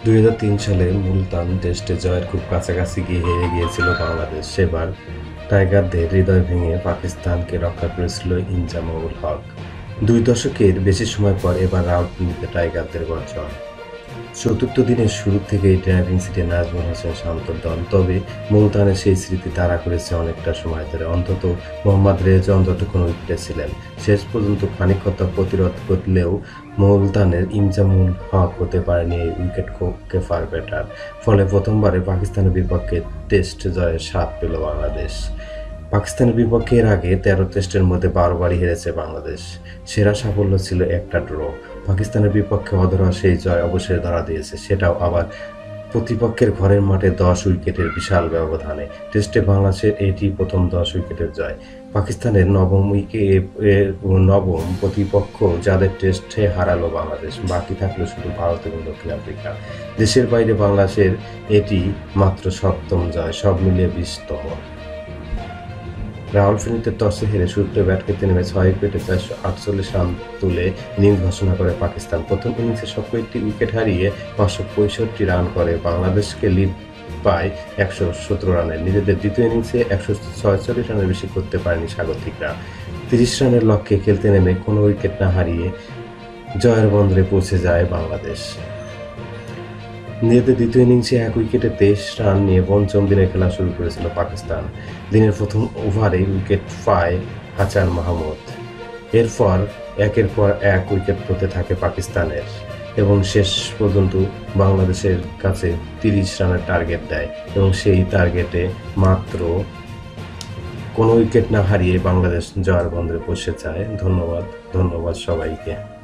2003 সালে মুলতান টেস্টে জয়ের খুব কাছাকাছি গিয়ে হেরে গিয়েছিল বাংলাদেশ। সেবার টাইগারদের হৃদয় ভেঙে পাকিস্তানকে রক্ষা করেছিল ইনজামামুল হক। 2 দশকের বেশি সময় পর এবার রাওয়ালপিন্ডিতে টাইগারদের গর্জন। চতুর্থ দিনের শুরু থেকেই ড্রাইভিং সিটে নাজমুল হোসেন শান্তর দল, তবে মুলতানের সেই স্মৃতি তাড়া করেছে অনেকটা সময় ধরে। অন্তত মোহাম্মদ রেজা যতক্ষণ উইকেটে ছিলেন, শেষ পর্যন্ত খানিকতা প্রতিরোধ করলেও মুলতানের ইনজামামুল হক হতে পারেনি এই উইকেট কিপার ব্যাটার। ফলে প্রথমবারে পাকিস্তানের বিপক্ষে টেস্ট জয়ের স্বাদ পেল বাংলাদেশ। পাকিস্তানের বিপক্ষে এর আগে 13 টেস্টের মধ্যে 12 বারই হেরেছে বাংলাদেশ। সেরা সাফল্য ছিল একটা ড্র। পাকিস্তানের বিপক্ষে অধরা সেই জয় অবশ্যই ধরা দিয়েছে, সেটাও আবার প্রতিপক্ষের ঘরের মাঠে 10 উইকেটের বিশাল ব্যবধানে। টেস্টে বাংলাদেশের এটি প্রথম 10 উইকেটের জয়। পাকিস্তানের নবম প্রতিপক্ষ যাদের টেস্টে হারালো বাংলাদেশ, বাকি থাকলো শুধু ভারত এবং দক্ষিণ আফ্রিকা। দেশের বাইরে বাংলাদেশের এটি মাত্র 7তম জয়, সব মিলিয়ে 20তম। রাওয়ালপিন্ডিতে টসে হেরে শুরুতে ব্যাট করতে নেমে 6 উইকেটে 448 রান তুলে ইনিংস ঘোষণা করে পাকিস্তান। প্রথম ইনিংসে সবকটি উইকেট হারিয়ে 565 রান করে বাংলাদেশকে লিড পায় 117 রানে। নিজেদের দ্বিতীয় ইনিংসে 146 রানের বেশি করতে পারেনি স্বাগতিকরা। 30 রানের লক্ষ্যে খেলতে নেমে কোনো উইকেট না হারিয়ে জয়ের বন্দরে পৌঁছে যায় বাংলাদেশ। নিজেদের দ্বিতীয় ইনিংসে 1 উইকেটে 23 রান নিয়ে পঞ্চম দিনে খেলা শুরু করেছিল পাকিস্তান। দিনের প্রথম ওভারে উইকেট পায় হাসান মাহমুদ। এরপর একের পর এক উইকেট পড়তে থাকে পাকিস্তানের এবং শেষ পর্যন্ত বাংলাদেশের কাছে 30 রানের টার্গেট দেয় এবং সেই টার্গেটে মাত্র কোনো উইকেট না হারিয়ে বাংলাদেশ জয়ের বন্দরে পৌঁছে যায়। ধন্যবাদ সবাইকে।